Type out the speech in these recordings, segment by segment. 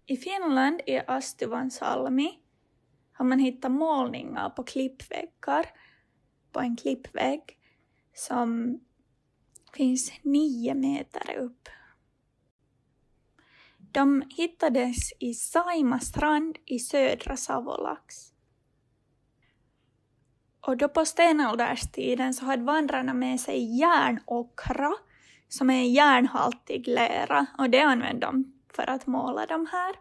I Finland i Astuvansalmi har man hittat målningar på klippväggar på en klippvägg som finns 9 meter upp. De hittades i Saima strand i södra Savolax. Och då på stenålderstiden så hade vandrarna med sig järnokra som är järnhaltig lera, och det använde de för att måla de här.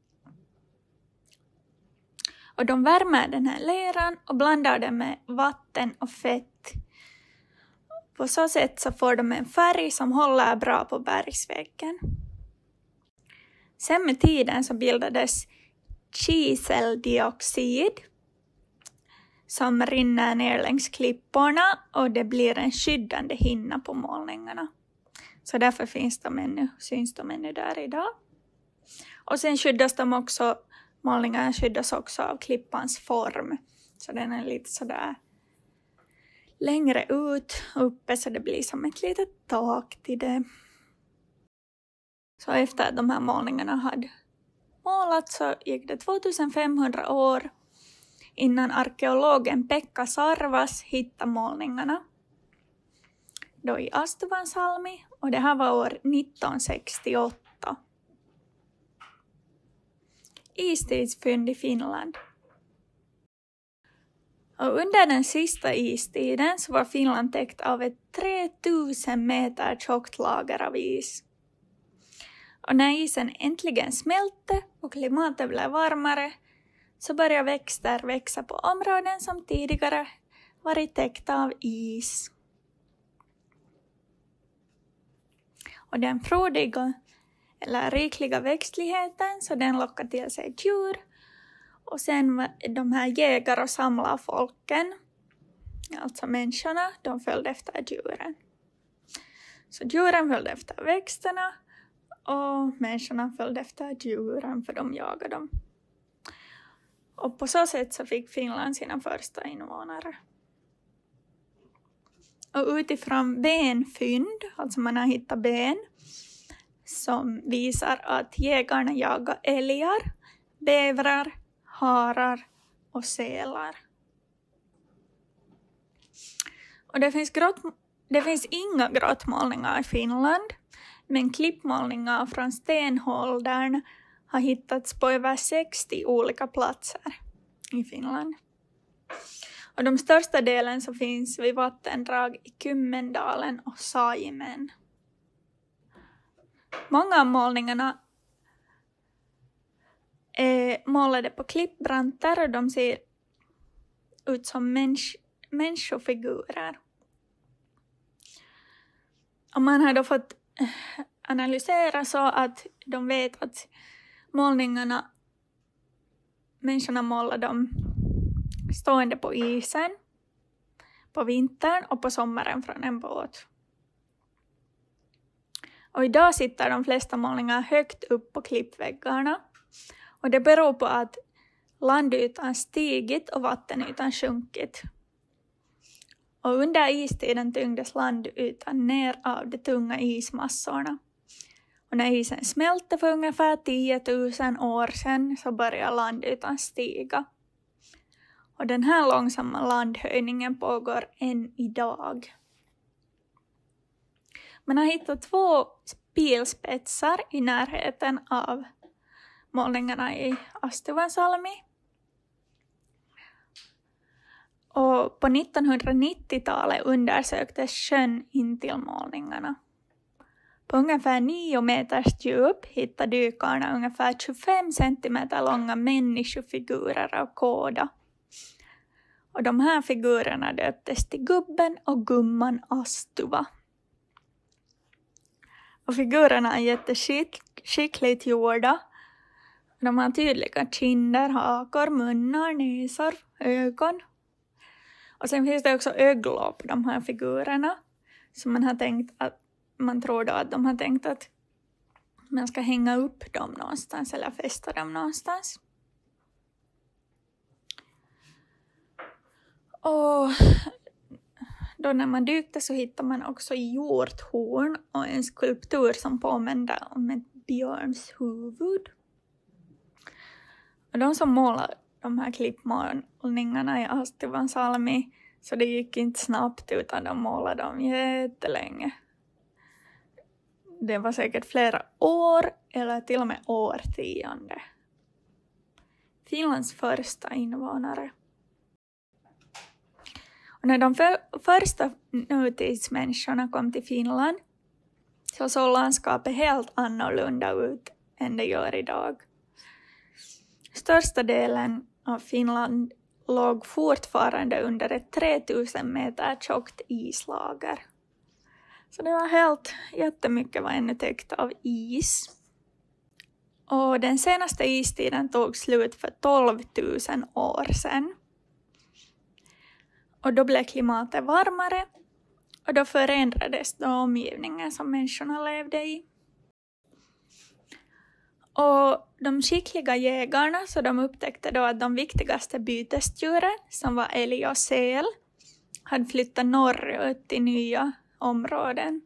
Och de värmer den här leran och blandar den med vatten och fett. På så sätt så får de en färg som håller bra på bergsväggen. Sen med tiden så bildades kiseldioxid som rinner ner längs klipporna, och det blir en skyddande hinna på målningarna. Så därför syns de ännu där idag. Och sen målningarna skyddas också av klippans form. Så den är lite sådär längre ut uppe, så det blir som ett litet tak till det. Så efter att de här målningarna hade målats så gick det 2500 år innan arkeologen Pekka Sarvas hittade målningarna. Då i Astuvansalmi, och det här var år 1968. Istidsfynd i Finland. Och under den sista istiden så var Finland täckt av ett 3000 meter tjockt lager av is. Och när isen äntligen smälte och klimatet blev varmare så började växter växa på områden som tidigare varit täckta av is. Och den frodiga eller rikliga växtligheten, så den lockade till sig djur. Och sen de här jägar- och samlarfolken, alltså människorna, de följde efter djuren. Så djuren följde efter växterna och människorna följde efter djuren, för de jagade dem. Och på så sätt så fick Finland sina första invånare. Och utifrån benfynd, alltså man har hittat ben som visar att jägarna jagar älgar, bävrar, harar och sälar. Och det finns inga grottmålningar i Finland, men klippmålningar från stenåldern har hittats på över 60 olika platser i Finland. Och de största delen så finns vid vattendrag i Kymmendalen och Saimen. Många av målningarna är målade på klippbranter och de ser ut som människofigurer. Och man har då fått analysera så att de vet att människorna målar dem stående på isen på vintern och på sommaren från en båt. Och idag sitter de flesta målningar högt upp på klippväggarna. Och det beror på att landytan stigit och vattenytan sjunkit. Och under istiden tyngdes landytan ner av de tunga ismassorna. Och när isen smälte för ungefär 10 000 år sedan så började landytan stiga. Och den här långsamma landhöjningen pågår än idag. Man har hittat 2 pilspetsar i närheten av målningarna i Astuvansalmi. Och på 1990-talet undersöktes sjön intill målningarna. På ungefär 9 meters djup hittade dykarna ungefär 25 centimeter långa människofigurer av kåda. Och de här figurerna döptes till Gubben och Gumman Astuva. Och figurerna är jätteskickligt gjorda. De har tydliga kinder, hakor, munnar, näsor, ögon. Och sen finns det också öglor på de här figurerna. Så man tror då att de har tänkt att man ska hänga upp dem någonstans eller fästa dem någonstans. Och då när man dykte så hittade man också hjorthorn och en skulptur som påminde om ett björns huvud. Och de som målade de här klippmålningarna i Astivansalmi, så det gick inte snabbt utan de målade dem jättelänge. Det var säkert flera år eller till och med årtionde. Finlands första invånare. Och när de första nutidsmänniskorna kom till Finland så såg landskapet helt annorlunda ut än det gör idag. Största delen av Finland låg fortfarande under ett 3000 meter tjockt islager. Så det var jättemycket var ännu täckt av is. Och den senaste istiden tog slut för 12 000 år sedan. Och då blev klimatet varmare och då förändrades då omgivningen som människorna levde i. Och de skickliga jägarna så de upptäckte då att de viktigaste bytesdjuren som var älg och säl hade flyttat norrut till nya områden.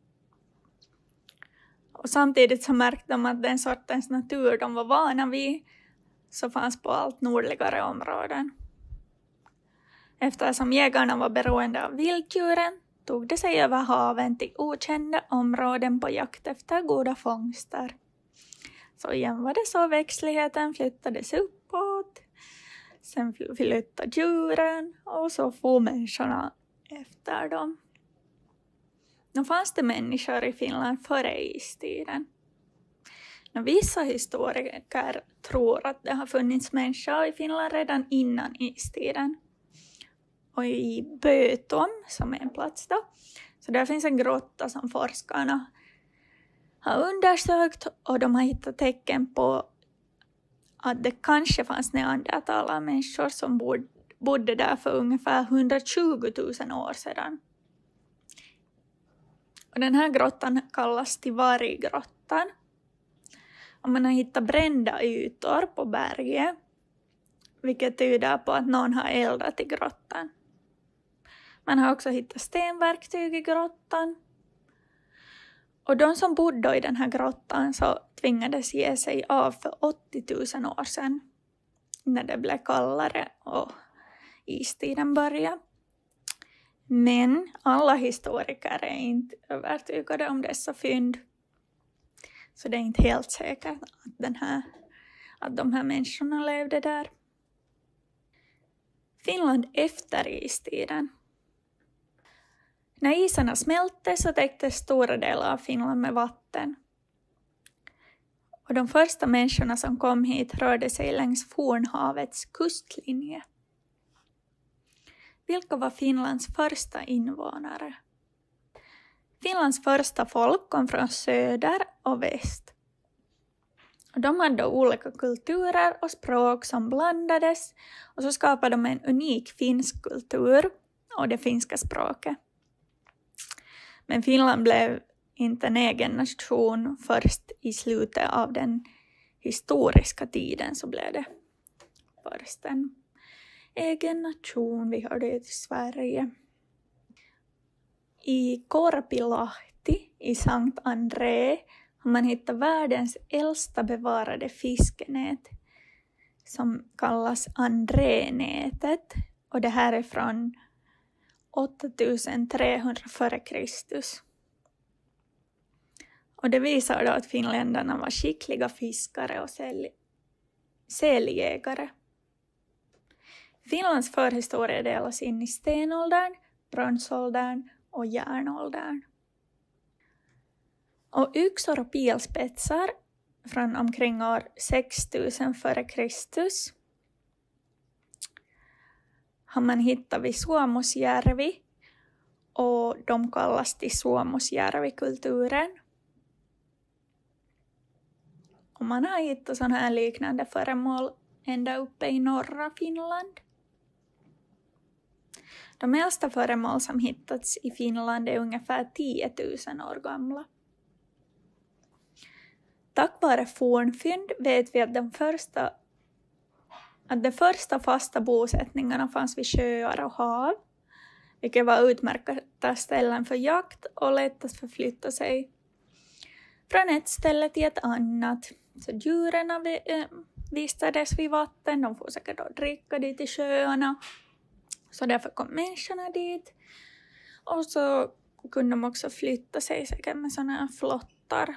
Och samtidigt så märkte de att den sortens natur de var vana vid så fanns på allt nordligare områden. Eftersom jägarna var beroende av vilddjuren tog det sig över haven till okända områden på jakt efter goda fångster. Så igen var det så växtligheten flyttades uppåt, sen flyttade djuren och så får människorna efter dem. Nu fanns det människor i Finland före istiden. Vissa historiker tror att det har funnits människor i Finland redan innan istiden. Och i Bötom, som är en plats då, så där finns en grotta som forskarna har undersökt och de har hittat tecken på att det kanske fanns neandertalarmänniskor som bodde där för ungefär 120 000 år sedan. Och den här grottan kallas Tivarigrottan. Och man har hittat brända ytor på berget, vilket tyder på att någon har eldat i grottan. Man har också hittat stenverktyg i grottan. Och de som bodde i den här grottan så tvingades ge sig av för 80 000 år sedan, när det blev kallare och istiden började. Men alla historiker är inte övertygade om dessa fynd. Så det är inte helt säkert att de här människorna levde där. Finland efter istiden. När isarna smälte så täcktes stora delar av Finland med vatten. Och de första människorna som kom hit rörde sig längs Fornhavets kustlinje. Vilka var Finlands första invånare? Finlands första folk kom från söder och väst. Och de hade olika kulturer och språk som blandades och så skapade de en unik finsk kultur och det finska språket. Men Finland blev inte en egen nation först i slutet av den historiska tiden, så blev det först en egen nation. Vi hörde det till Sverige. I Korpilahti i Sankt André har man hittat världens äldsta bevarade fiskenät som kallas Andränätet. Och det här är från 8300 f.Kr. Och det visar då att finländarna var skickliga fiskare och säljägare. Finlands förhistoria delas in i stenåldern, bronsåldern och järnåldern. Och yxor och pilspetsar från omkring år 6000 f.Kr. har man hittat vid Suomusjärvi och de kallas till Suomusjärvi-kulturen. Och man har hittat sådana här liknande föremål ända uppe i norra Finland. De äldsta föremål som hittats i Finland är ungefär 10 000 år gamla. Tack vare fornfynd vet vi att de första fasta bosättningarna fanns vid sjöar och hav, vilket var utmärkta ställen för jakt och lätt att förflytta sig från ett ställe till ett annat. Så djuren vistades vid vatten. De får säkert då dricka dit i sjöarna. Så därför kom människorna dit. Och så kunde de också flytta sig säkert med sådana här flottar.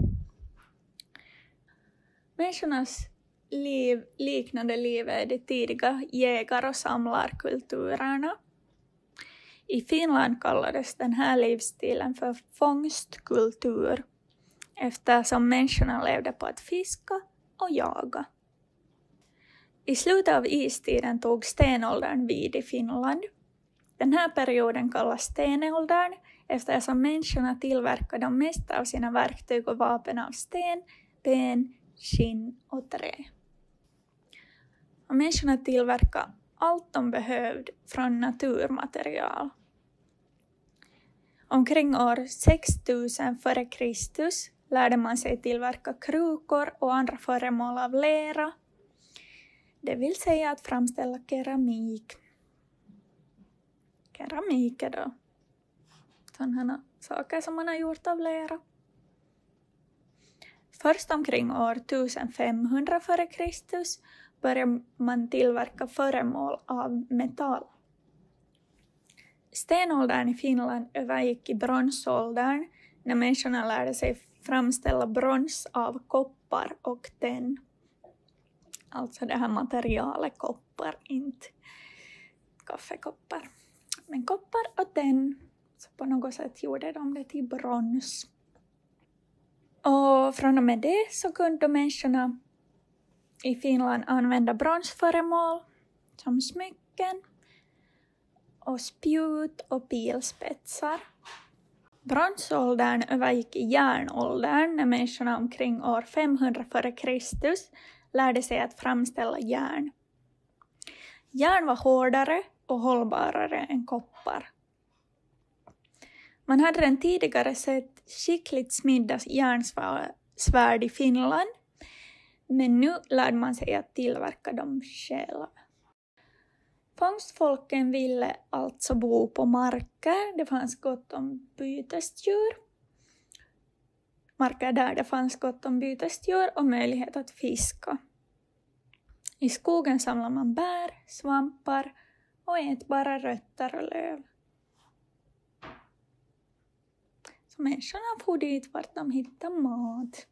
Människornas liv liknande livet de tidiga jägar- och samlarkulturerna. I Finland kallades den här livsstilen för fångstkultur, eftersom människorna levde på att fiska och jaga. I slutet av istiden tog stenåldern vid i Finland. Den här perioden kallas stenåldern eftersom människorna tillverkade de mesta av sina verktyg och vapen av sten, ben, skinn och trä. Och människorna tillverkade allt de behövde från naturmaterial. Omkring år 6000 f.Kr. lärde man sig tillverka krukor och andra föremål av lera. Det vill säga att framställa keramik. Keramik är då sådana saker som man har gjort av lera. Först omkring år 1500 f.Kr. började man tillverka föremål av metall. Stenåldern i Finland övergick i bronsåldern när människorna lärde sig framställa brons av koppar och tenn. Alltså det här materialet koppar, inte kaffekoppar. Men koppar och tenn, så på något sätt gjorde de det till brons. Och från och med det så kunde människorna i Finland använda bronsföremål som smycken och spjut och pilspetsar. Bronsåldern övergick i järnåldern när människorna omkring år 500 f.Kr. lärde sig att framställa järn. Järn var hårdare och hållbarare än koppar. Man hade redan tidigare sett skickligt smidda järnsvärd i Finland, men nu lärde man sig att tillverka dem själv. Fångstfolken ville alltså bo på marker. Det fanns gott om bytesdjur. Marker där det fanns gott om bytesdjur och möjlighet att fiska. I skogen samlar man bär, svampar och ätbara rötter och löv. Så människorna får dit vart de hittar mat.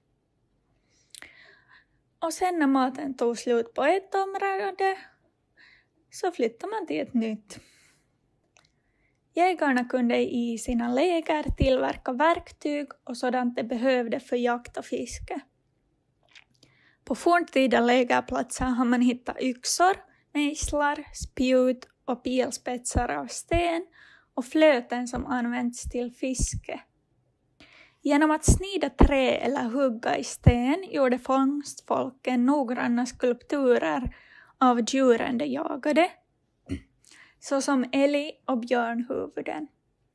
Och sen när maten tog slut på ett område så flyttar man till ett nytt. Jägarna kunde i sina läger tillverka verktyg och sådant de behövde för jakt och fiske. På forntida lägerplatser har man hittat yxor, mejslar, spjut och pilspetsar av sten och flöten som används till fiske. Genom att snida trä eller hugga i sten gjorde fångstfolken noggranna skulpturer av djuren de jagade, såsom älg och björnhuvuden.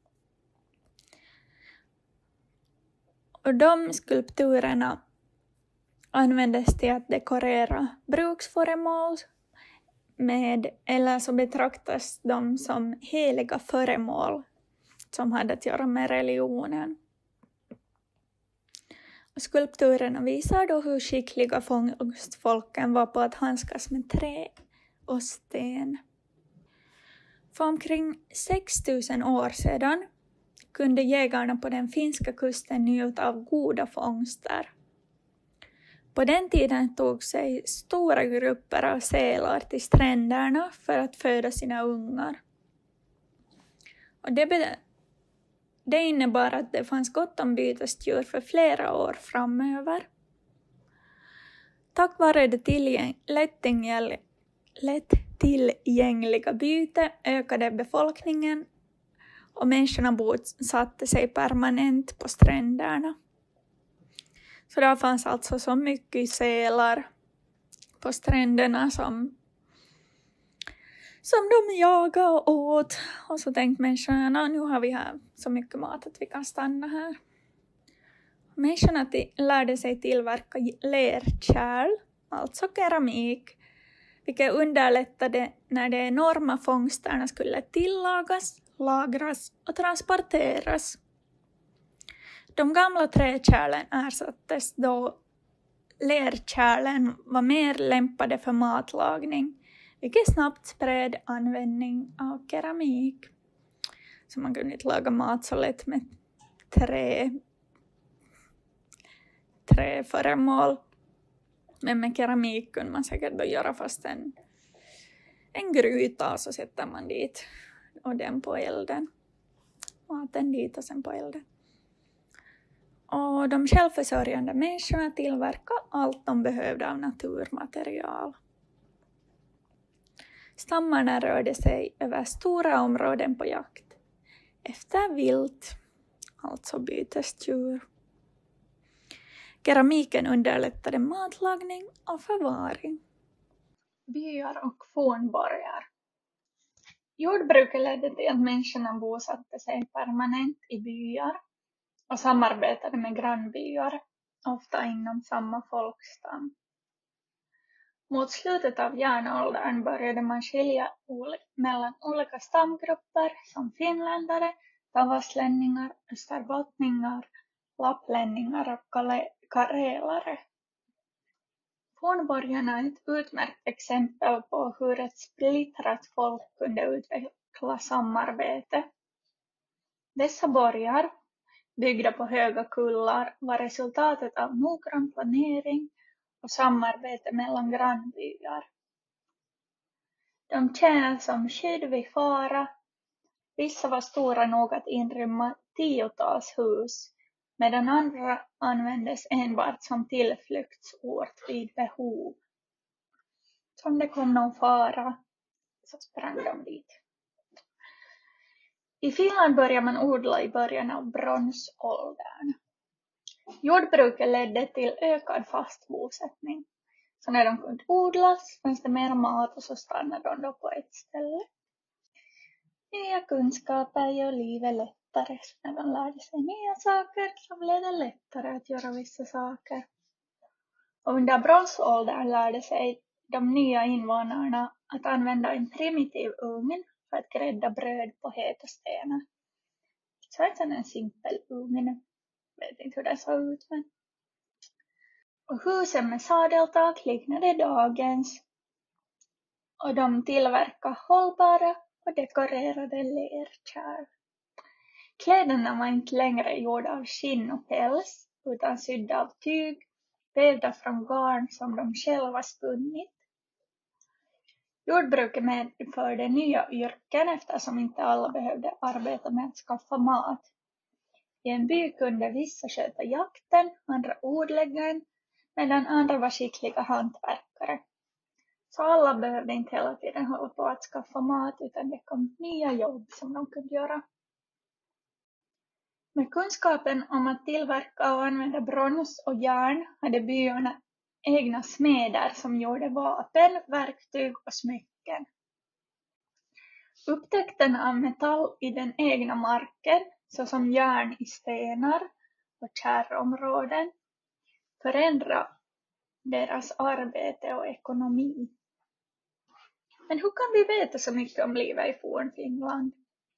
Och de skulpturerna användes till att dekorera bruksföremål eller så betraktas de som heliga föremål som hade att göra med religionen. Skulpturerna visar då hur skickliga fångstfolken var på att handskas med trä och sten. För omkring 6000 år sedan kunde jägarna på den finska kusten njuta av goda fångster. På den tiden tog sig stora grupper av sälar till stränderna för att föda sina ungar. Och det innebar att det fanns gott om bytesdjur för flera år framöver. Tack vare det lätt tillgängliga byte ökade befolkningen och människorna bosatte sig permanent på stränderna. Så där fanns alltså så mycket sälar på stränderna som de jagade och åt. Och så tänkte människorna, nu har vi här så mycket mat att vi kan stanna här. Människorna lärde sig tillverka lerkärl, alltså keramik, vilket underlättade när de enorma fångsterna skulle tillagas, lagras och transporteras. De gamla träkärlen ersattes då lerkärlen var mer lämpade för matlagning, vilket snabbt spred användning av keramik. Så man kunde inte laga mat så lätt med träföremål. Men med keramik kunde man säkert då göra fast en gryta, och så sätter man dit och den på elden. Maten dit och sen på elden. Och de självförsörjande människorna tillverkade allt de behövde av naturmaterial. Stammarna rörde sig över stora områden på jakt efter vilt, alltså bytesdjur. Keramiken underlättade matlagning och förvaring. Byar och fornborgar. Jordbruket ledde till att människorna bosatte sig permanent i byar och samarbetade med grannbyar, ofta inom samma folkstam. Mot slutet av järnåldern började man skilja mellan olika stamgrupper som finländare, tavaslänningar, österbottningar, lapplänningar och karelare. Fornborgarna är ett utmärkt exempel på hur ett splittrat folk kunde utveckla samarbete. Dessa borgar, byggda på höga kullar, var resultatet av noggrann planering och samarbete mellan grannbyar. De tjänade som skydd vid fara. Vissa var stora nog att inrymma 10-tals hus, medan andra användes enbart som tillflyktsort vid behov. Så om det kom någon fara så sprang de dit. I Finland började man odla i början av bronsåldern. Jordbruket ledde till ökad fast bosättning. Så när de kunde odlas fanns det mer mat och så stannade de då på ett ställe. Nya kunskaper gör livet lättare. Så när de lärde sig nya saker så blev det lättare att göra vissa saker. Och under bronsåldern lärde sig de nya invånarna att använda en primitiv ugn för att grädda bröd på heta stenar. Så är det en simpel ugn. Jag vet inte hur det såg ut, men... Och husen med sadeltak liknade dagens. Och de tillverkade hållbara och dekorerade lerkärl. Kläderna var inte längre gjorda av skinn och päls, utan sydda av tyg, vävda från garn som de själva spunnit. Jordbruket medförde nya yrken eftersom inte alla behövde arbeta med att skaffa mat. I en by kunde vissa sköta jakten, andra odlingen, medan andra var skickliga hantverkare. Så alla behövde inte hela tiden hålla på att skaffa mat, utan det kom nya jobb som de kunde göra. Med kunskapen om att tillverka och använda brons och järn hade byarna egna smeder som gjorde vapen, verktyg och smycken. Upptäckten av metall i den egna marken, såsom järn i stenar och kärrområden, förändrade deras arbete och ekonomi. Men hur kan vi veta så mycket om livet i Fornfinland?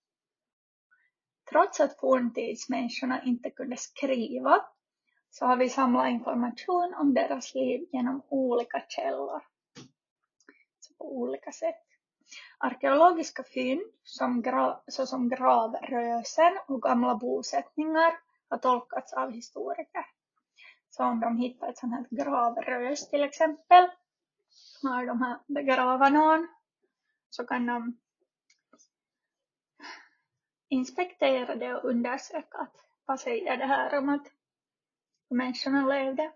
Trots att forntidsmänniskorna inte kunde skriva så har vi samlat information om deras liv genom olika källor. Så på olika sätt. Arkeologiska fynd såsom gravrösen och gamla bosättningar har tolkats av historiker. Så om de hittar ett sånt här gravrös till exempel, när de har begravat någon, så kan de inspektera det och undersöka att vad säger det här om att människorna levde.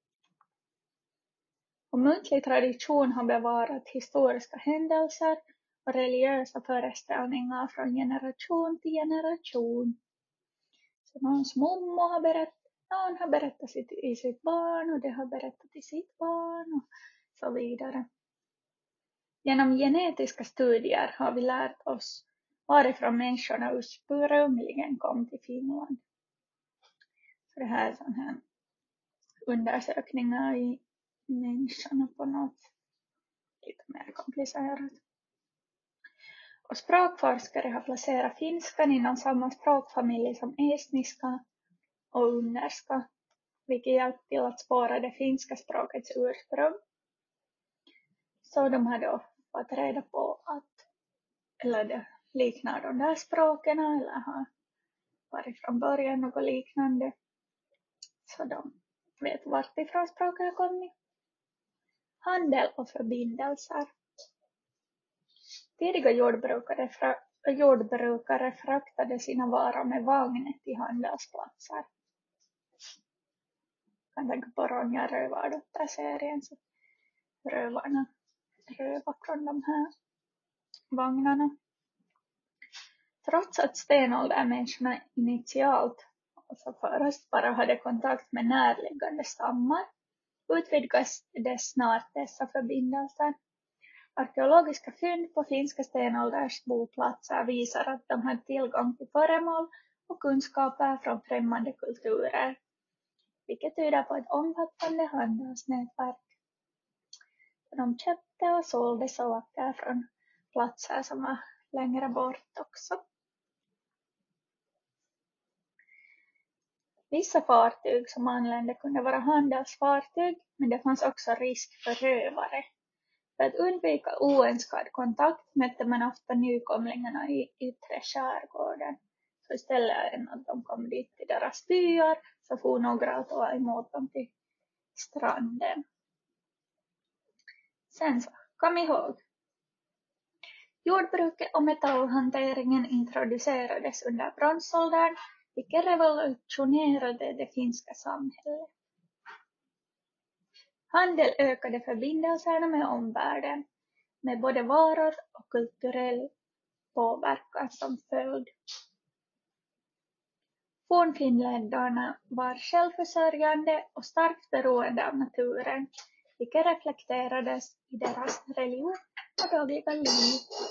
Och muntlig tradition har bevarat historiska händelser och religiösa föreställningar från generation till generation. Så någons mommo har berättat, någon har berättat i sitt barn och det har berättat i sitt barn och så vidare. Genom genetiska studier har vi lärt oss varifrån människorna ursprungligen kom till Finland. Så det här är sån här undersökningar i människorna på något lite mer komplicerat. Och språkforskare har placerat finskan inom samma språkfamilj som estniska och ungerska, vilket hjälpte till att spåra det finska språkets ursprung. Så de hade då fått reda på att, eller det liknar de där språken eller har varit från början något liknande. Så de vet vart ifrån språket har kommit. Handel och förbindelser. Tidiga jordbrukare fraktade sina varor med vagn till handelsplatser. Jag kan tänka på Ronja Rövardotter-serien, så rövarna rövar från de här vagnarna. Trots att stenåldermänniskorna initialt, alltså först, bara hade kontakt med närliggande stammar, utvidgas det snart dessa förbindelser. Arkeologiska fynd på finska stenålders boplatser visar att de hade tillgång till föremål och kunskaper från främmande kulturer, vilket tyder på ett omfattande handelsnätverk. De köpte och sålde saker från platser som var längre bort också. Vissa fartyg som anlände kunde vara handelsfartyg, men det fanns också risk för rövare. För att undvika oönskad kontakt mötte man ofta nykomlingarna i yttre skärgården. Så istället än att de kom dit till deras byar, så får några att ta emot dem till stranden. Sen så, kom ihåg. Jordbruket och metallhanteringen introducerades under bronsåldern, vilket revolutionerade det finska samhället. Handel ökade förbindelserna med omvärlden, med både varor och kulturell påverkan som följd. Fornfinländarna var självförsörjande och starkt beroende av naturen, vilket reflekterades i deras religion och dagliga liv.